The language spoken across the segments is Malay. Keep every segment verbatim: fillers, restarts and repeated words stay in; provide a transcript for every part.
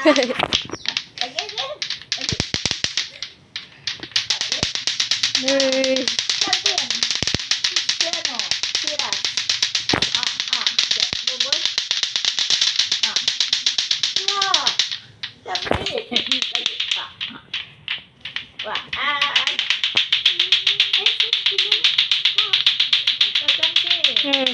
Lagi, lagi, lagi. Nih. Champion. Piano. Sira. Ah, ah. Bubur. Ah. Wah. Cantik. Lagi. Ah. Wah. Ah. Eh, cantik. Hmm.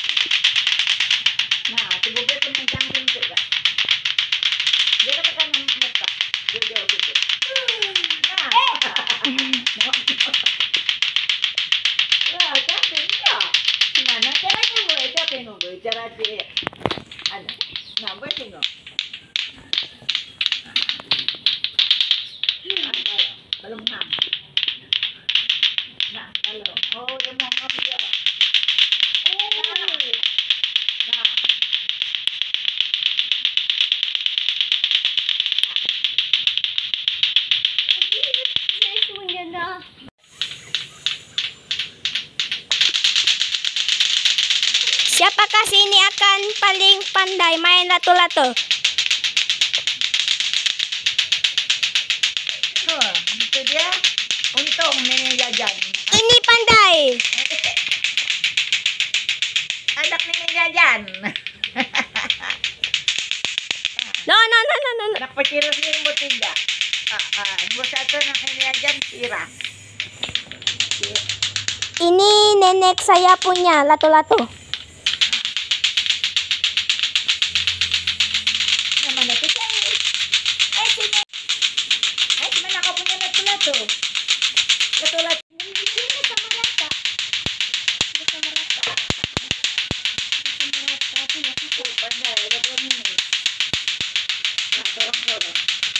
Nah, si bubur pun mencangking juga. Dia katakan yang merta. Dia jauh gitu. Nah. Wah, cantik enggak? Gimana caranya gue? Capek nunggu cara dia. Ada. Nah, gue tengok. Belum ham. Nah, belum. Oh, dia mau ham dia. Nah. Siapakah sini akan paling pandai main lato-lato? Oh, itu dia. Untung nenek jajan. Ini pandai. Anak nenek jajan. No, no, no, no, no. Anak pecirus ini nomor tiga. Ah, ah. Nomor satu anak nenek jajan Sira. Ini nenek saya punya lato-lato. Yang mana tuh saya? Eh sini. Eh mana kau punya lato-lato? Lato-lato ini sama rata. Sama rata. Sama rata aku ya aku pandai ada ini. Nah, dorong-dorong.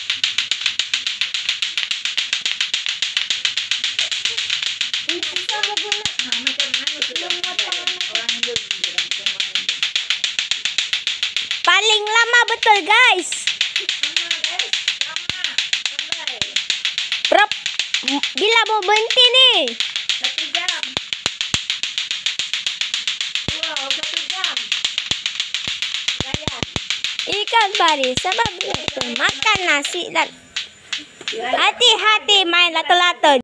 Ini sama guna. Nah, macam mana sudah orang Hindu bilang orang Hindu. Paling lama betul, guys. Sama guys, sama. Pandai. Prop, bila mau berhenti nih? Satu jam. Wow, satu jam. Layan. Ikan pari sebab makan nasi dan hati-hati main lato-lato.